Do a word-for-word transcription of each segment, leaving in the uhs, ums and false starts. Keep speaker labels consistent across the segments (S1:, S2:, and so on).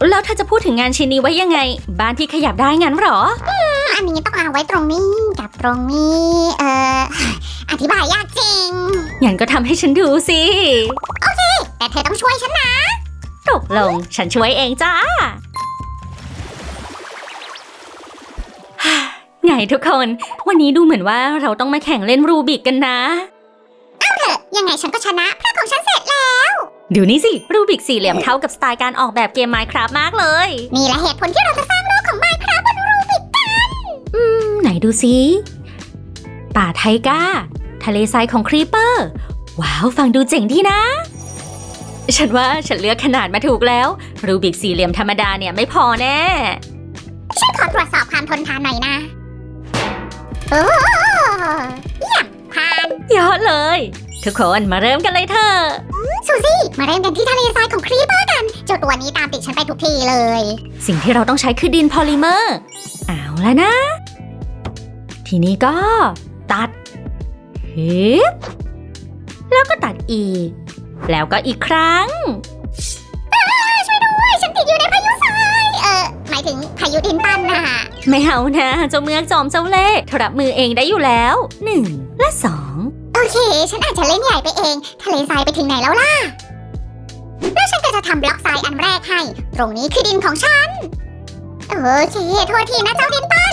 S1: แล้วเธอจะพูดถึงงานชิ้นนี้ไว้ยังไงบ้านที่ขยับได้งั้นหรอ
S2: อืมอันนี้ต้องเอาไว้ตรงนี้กับตรงนี้เอ่ออธิบายยากจริง
S1: งั้นก็ทำให้ฉันดูสิ
S2: โอเคแต่เธอต้องช่วยฉันนะ
S1: ตกลงฉันช่วยเองจ้าไงทุกคนวันนี้ดูเหมือนว่าเราต้องมาแข่งเล่นรูบิกกันนะ
S2: เอาเถอะยังไงฉันก็ชนะเพราะของฉันเสร็จแล้ว
S1: ดูนี่สิรูบิกสี่เหลี่ยมเข้ากับสไตล์การออกแบบเกม Minecraft มากเลย
S2: นี่แหละเหตุผลที่เราจะสร้างโลกของ Minecraft บนรูบิกกัน
S1: อืมไหนดูสิป่าไทก้าทะเลทรายของครีเปอร์ว้าวฟังดูเจ๋งดีนะฉันว่าฉันเลือกขนาดมาถูกแล้วรูบิกสี่เหลี่ยมธรรมดาเนี่ยไม่พอแน่
S2: ฉันขอตรวจสอบความทนทานหน่อยนะโอ้เยี่ยมผ่าน
S1: ยอดเลยทุกคนมาเริ่มกันเลยเถอะ
S2: ซูซี่มาเริ่มกันที่ทะเลทรายของครีเปอร์กันเจ้าตัวนี้ตามติดฉันไปทุกทีเลย
S1: สิ่งที่เราต้องใช้คือดินพอลิเมอร์เอาแล้วนะทีนี้ก็ตัดฮึบแล้วก็ตัดอีกแล้วก็อีกครั้ง
S2: ช่วยด้วยฉันติดอยู่ในพายุทรายเออหมายถึงพายุดินปั้นน่ะ
S1: ไม่เอานะเจ้าเมือกจอมเจ้าเล่ห์รับมือเองได้อยู่แล้วหนึ่งและสอง
S2: โอเคฉันอาจจะเล่นใหญ่ไปเองทะเลทรายไปถึงไหนแล้วล่ะแล้วฉันก็จะทำบล็อกทรายอันแรกให้ตรงนี้คือดินของฉันโอเคโทษทีนะเจ้าดินปั้น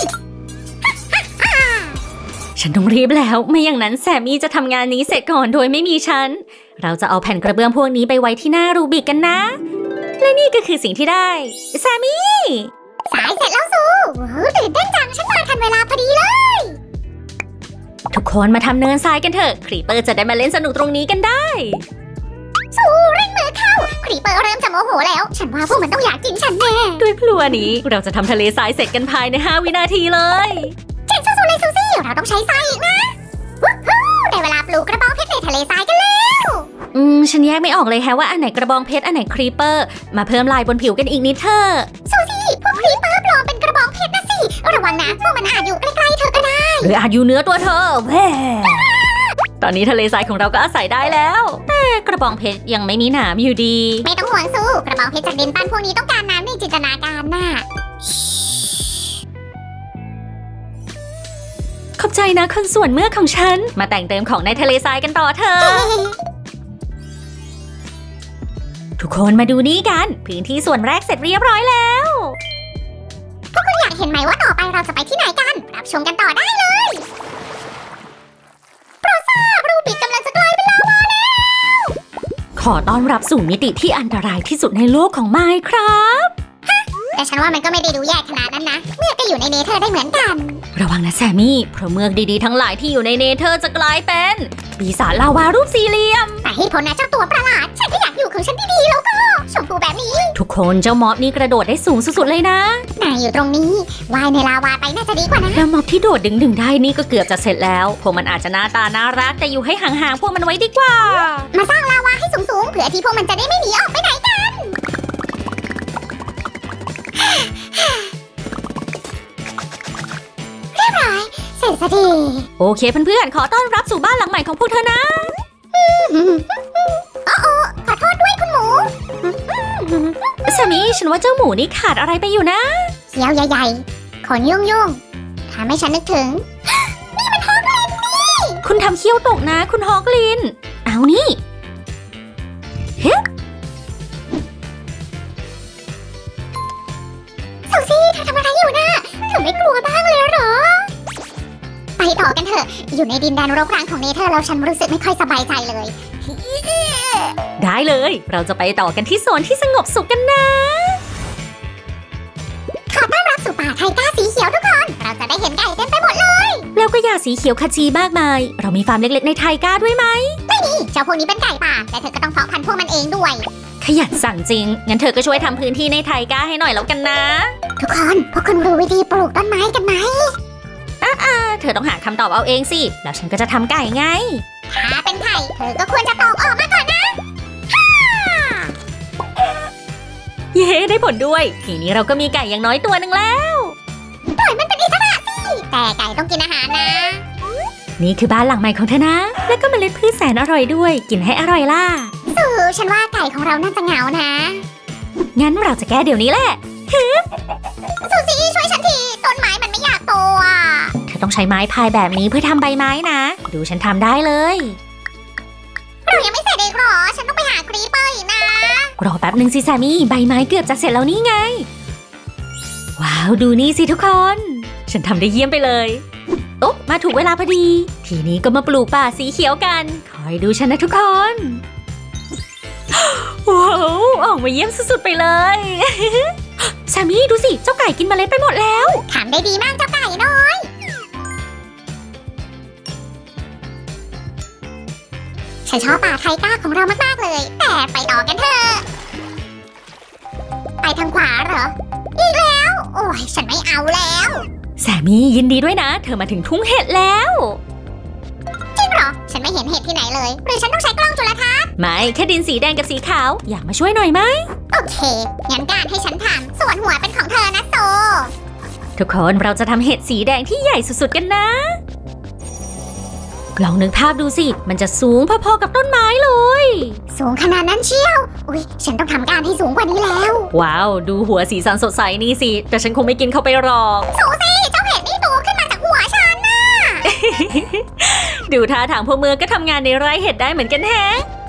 S1: ฉันต้องรีบแล้วไม่อย่างนั้นแซมมี่จะทำงานนี้เสร็จก่อนโดยไม่มีฉันเราจะเอาแผ่นกระเบื้องพวกนี้ไปไว้ที่หน้ารูบิกกันนะและนี่ก็คือสิ่งที่ได้แซมมี่
S2: สายเสร็จแล้วซูตื่นเต้นจังฉันมาทันเวลาพอดีเลย
S1: ทุกคนมาทำเนินทรายกันเถอะครีเปอร์จะได้มาเล่นสนุกตรงนี้กันได้
S2: ซูเร่งมือเข้าครีเปอร์เริ่มจะโมโหแล้วฉันว่าพวกมันต้องอยากกินฉันแน่
S1: ด้วยพลัวนี้เราจะทำทะเลทรายเสร็จกันภายในห้าวินาทีเลย
S2: เจ๋งสุดๆเลยซูซี่เราต้องใช้ทรายอีกนะได้เวลาปลูกกระบองเพชรในทะเลทรายกันแล้ว
S1: อืมฉันแยกไม่ออกเลยแฮะว่าอันไหนกระบองเพชรอันไหนครีเปอร์มาเพิ่มลายบนผิวกันอีกนิดเถอะ
S2: ซูซี่พวกครีเปอร์ปลอมเป็นกระบองเพชรนะสิระวังนะพวกมันอาจอยู่ใกล้ๆเธอก็ได้
S1: หรืออาจอยู่เนื้อตัวเธอแว่ตอนนี้ทะเลทรายของเราก็อาศัยได้แล้วแต่กระบองเพชรยังไม่มีหนามอยู่ดี
S2: ไม่ต้องห่วงซูกระบองเพชรจากดินปั้นพวกนี้ต้องการน้ำในจินตนาการน่ะ
S1: ขอบใจนะคนส่วนเมือกของฉันมาแต่งเติมของในทะเลทรายกันต่อเถอะทุกคนมาดูนี่กันพื้นที่ส่วนแรกเสร็จเรียบร้อยแล้ว
S2: พวกคุณอยากเห็นไหมว่าต่อไปเราจะไปที่ไหนกันรับชมกันต่อได้เลยโปรซ่ารูบิกกำลังจะกลายเป็นลาวาแล้ว
S1: ขอต้อนรับสู่มิติที่อันตรายที่สุดในโลกของ Minecraft
S2: แต่ฉันว่ามันก็ไม่ได้ดูแย่ขนาดนั้นนะเมือกก็อยู่ในเนเธอร์ได้เหมือนกัน
S1: ระวังนะแซมมี่เพราะเมือกดีๆทั้งหลายที่อยู่ในเนเธอร์จะกลายเป็นปีศาจลาวารูปสี่เหลี่ยม
S2: แต่ให้ผลนะเจ้าตัวประหลาดฉันก็อยากอยู่ของฉันดีๆแล้วก็ชมพูแบบนี้
S1: ทุกคนเจ้าม็อบนี่กระโดดได้สูงสุดๆเลยนะ
S2: นายอยู่ตรงนี้ว่ายในลาวาไปน่าจะดีกว่านะ
S1: แล้วม็อบที่โดดดึงๆได้นี่ก็เกือบจะเสร็จแล้วพวกมันอาจจะหน้าตาน่ารักแต่อยู่ให้ห่างๆพวกมันไว้ดีกว่า
S2: มาสร้างลาวาให้สูงๆเผื่อที่พวกมันจะได้ไม่หนีออกไปไหนกันเรียบร้อยเสร็จสักที
S1: โอเคเพื่อนๆขอต้อนรับสู่บ้านหลังใหม่ของพวกเธอนะ
S2: โอ้โอ้ขอโทษด้วยคุณหมู
S1: แซมมี่ฉันว่าเจ้าหมูนี่ขาดอะไรไปอยู่นะ
S2: เขี้ยวใหญ่ๆขนยุ่งๆทำให้ฉันนึกถึงนี่มันฮอกลินนี่
S1: คุณทำเขี้ยวตกนะคุณฮอกลินเอานี่เฮ้
S2: ซูซี่เธอทำอะไรอยู่นะเธอไม่กลัวบ้างเลยเหรอไปต่อกันเถอะอยู่ในดินแดนรกร้างของเนเธอร์แล้วฉันรู้สึกไม่ค่อยสบายใจเลย
S1: ได้เลยเราจะไปต่อกันที่โซนที่สงบสุขกันนะ
S2: ขอต้อนรับสู่ป่าไทก้าสีเขียวทุกคนเราจะได้เห็นไก่เต็มไปหมดเลย
S1: แล้วก็หญ้าสีเขียวขจีมากมายเรามีฟาร์มเล็กๆในไทก้าด้วยไหม
S2: ไม่มีเจ้าพวกนี้เป็นไก่ป่าแต่เธอก็ต้องเพาะพันธุ์พวกมันเองด้วย
S1: ขยันสั่งจริงงั้นเธอก็ช่วยทำพื้นที่ในไทก้าให้หน่อยแล้วกันนะ
S2: ทุกคนพวกคุณรู้วิธีปลูกต้นไม้กันไหม
S1: อ่าเธอต้องหาคำตอบเอาเองสิแล้วฉันก็จะทำไก่ไง
S2: ถ้าเป็นไข่เธอก็ควรจะตอกออกมาก่อนนะ
S1: เย้ได้ผลด้วยทีนี้เราก็มีไก่อย่างน้อยตัวหนึ่งแล้ว
S2: ปล่อยมันเป็นอิสระสิแต่ไก่ต้องกินอาหารนะ
S1: นี่คือบ้านหลังใหม่ของเธอนะแล้วก็เมล็ดพืชแสนอร่อยด้วยกินให้อร่อยล่ะ
S2: สู่ฉันว่าไก่ของเราน่าจะเหงานะ
S1: งั้นเราจะแก้เดี๋ยวนี้แหละ
S2: ซูซี่ช่วยฉันทีต้นไม้มันไม่อยากโตอ่ะ
S1: เธอต้องใช้ไม้พายแบบนี้เพื่อทำใบไม้นะดูฉันทำได้เลย
S2: เรายังไม่เสร็จอีกหรอฉันต้องไปหาครีปเปอร์อีกนะ
S1: รอแป๊บหนึ่งสิแซมมี่ใบไม้เกือบจะเสร็จแล้วนี่ไงว้าวดูนี่สิทุกคนฉันทำได้เยี่ยมไปเลยโอ๊ะมาถูกเวลาพอดีทีนี้ก็มาปลูกป่าสีเขียวกันคอยดูฉันนะทุกคนว้าวออกมาเยี่ยมสุดๆไปเลยแซมมี่ดูสิเจ้าไก่กินเมล็ดไปหมดแล้ว
S2: ทำได้ดีมากเจ้าไก่น้อยฉันชอบป่าไทก้าของเรามากๆเลยแต่ไปต่อกันเถอะไปทางขวาเหรออีกแล้วโอ้ยฉันไม่เอาแล้ว
S1: แซมมี่ยินดีด้วยนะเธอมาถึงทุ่งเห็ดแล้ว
S2: จริงเหรอฉันไม่เห็นเห็ดที่ไหนเลยหรือฉันต้องใช้กล้องจุลทรรศน์
S1: ไม่แค่ดินสีแดงกับสีขาวอยากมาช่วยหน่อยไหม
S2: โอเคงั้นการให้ฉันทำส่วนหัวเป็นของเธอนะโซ
S1: ทุกคนเราจะทำเห็ดสีแดงที่ใหญ่สุดๆกันนะลองนึกภาพดูสิมันจะสูงพอๆกับต้นไม้เลย
S2: สูงขนาดนั้นเชียวอุ๊ยฉันต้องทำการให้สูงกว่านี้แล้ว
S1: ว้าวดูหัวสีสันสดใสนี่สิแต่ฉันคงไม่กินเข้าไปหรอก
S2: สูสิเจ้าเห็ดนี่โตขึ้นมาจากหัวฉันน่ะ
S1: ดูท่าทางพวกมือก็ทำงานในไร่เห็ดได้เหมือนกันแฮะ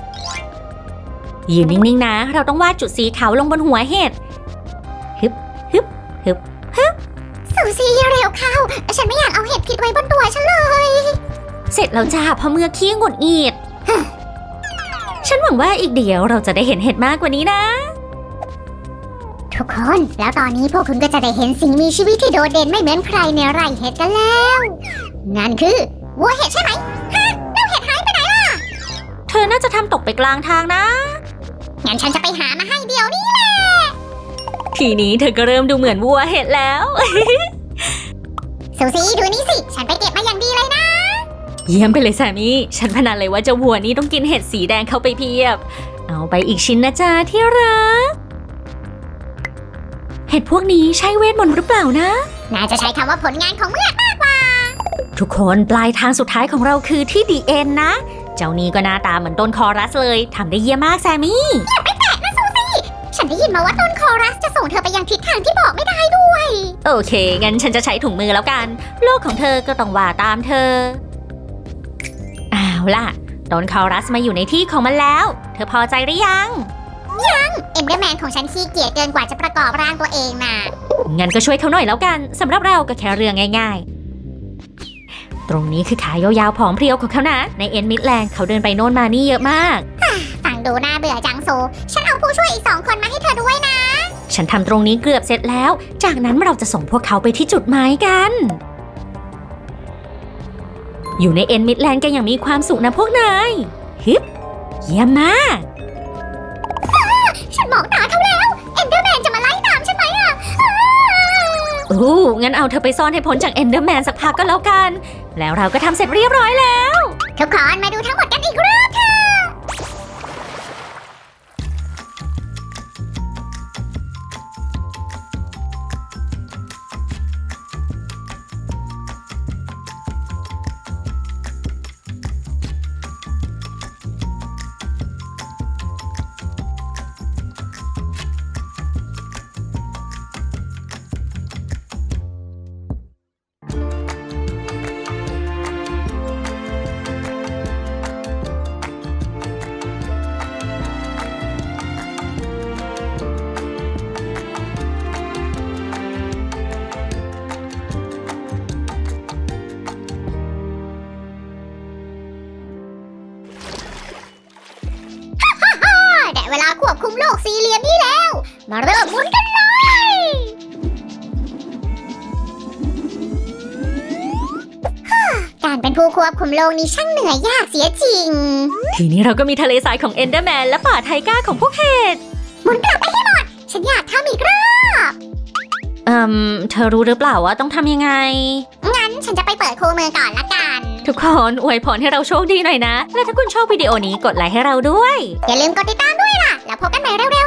S1: ยืนนิ่งๆนะเราต้องวาดจุดสีขาวลงบนหัวเห็ดฮึบฮึบฮึบฮึบ
S2: สูสิเร็วเข้าฉันไม่อยากเอาเห็ดผิดไว้บนตัวฉันเลย
S1: เสร็จแล้วจ้าพอเมื่อขี้หงุดหงิดฉันหวังว่าอีกเดี๋ยวเราจะได้เห็นเห็ดมากกว่านี้นะ
S2: ทุกคนแล้วตอนนี้พวกคุณก็จะได้เห็นสิ่งมีชีวิตที่โดดเด่นไม่เหมือนใครในไร่เห็ดกันแล้วนั่นคือวัวเห็ดใช่ไหมฮะแล้วเห็ดหายไปไหนล่ะ
S1: เธอน่าจะทำตกไปกลางทางนะ
S2: งั้นฉันจะไปหามาให้เดี๋ยวนี้แหละ
S1: ทีนี้เธอก็เริ่มดูเหมือนวัวเห็ดแล้ว
S2: ซูซี่ดูนี่สิฉันไปเก็บมาอย่างดีเลยนะ
S1: เยี่ยมไปเลยแซมมี่ฉันพนันเลยว่าเจ้าวัวนี้ต้องกินเห็ดสีแดงเข้าไปเพียบเอาไปอีกชิ้นนะจ๊ะที่รักเห็ดพวกนี้ใช้เวทมนต์หรือเปล่านะ
S2: น่าจะใช้คำว่าผลงานของเมือกมากกว่า
S1: ทุกคนปลายทางสุดท้ายของเราคือที่ดีเอ็นนะเจ้านี้ก็หน้าตาเหมือนต้นคอรัสเลยทำได้เยี่ยมมากแซมมี่
S2: อย่าไปแตะนะซูซี่ฉันได้ยินมาว่าต้นคอรัสจะส่งเธอไปยังทิศทางที่บอกไม่ได้ด้วย
S1: โอเคงั้นฉันจะใช้ถุงมือแล้วกันโลกของเธอก็ต้องว่าตามเธอเอาล่ะต้นคอรัสมาอยู่ในที่ของมันแล้วเธอพอใจหรือยัง
S2: ยังเอ็มเดอร์แมนของฉันขี้เกียจเกินกว่าจะประกอบร่างตัวเองน่ะ
S1: งั้นก็ช่วยเขาหน่อยแล้วกันสำหรับเราก็แค่เรื่องง่ายๆตรงนี้คือขายาวๆผอมเพรียวของเขานะในเอ็นมิดแลนด์เขาเดินไปโน่นมานี่เยอะมาก
S2: ฟังดูน่าเบื่อจังโซฉันเอาผู้ช่วยอีกสองคนมาให้เธอด้วยนะ
S1: ฉันทำตรงนี้เกือบเสร็จแล้วจากนั้นเราจะส่งพวกเขาไปที่จุดหมายกันอยู่ในเอ็นมิดแลนด์กันอย่างมีความสุขนะพวกนายฮิปเยี่ยมมาก
S2: ฉันมองตาเขาแล้วเอ็นเดอร์แมนจะมาไล่ตามฉันไหมอ่ะ
S1: โอ้งั้นเอาเธอไปซ่อนให้พ้นจากเอ็นเดอร์แมนสักพักก็แล้วกันแล้วเราก็ทำเสร็จเรียบร้อยแล้ว
S2: ทุกคนมาดูทั้งหมดกันอีกรอบค่ะเวลาควบคุมโลกสี่เหลี่ยมนี้แล้วมาเริ่มหมุนกันเลยการเป็นผู้ควบคุมโลกนี้ช่างเหนื่อยยากเสียจริง
S1: ทีนี้เราก็มีทะเลทรายของเอนเดอร์แมนและป่าไทก้าของพวกเห็ด
S2: หมุนกลับไปให้หมดฉันอยากทำอีกรอบ
S1: เอ่มเธอรู้หรือเปล่าว่าต้องทำยังไง
S2: งั้นฉันจะไปเปิดคู่มือก่อนละกัน
S1: ทุกคนอวยพรให้เราโชคดีหน่อยนะและถ้าคุณชอบวิดีโอนี้กดไลค์ให้เราด้วย
S2: อย่าลืมกดติดตามด้วยล่ะแล้วพบกันใหม่เร็วๆ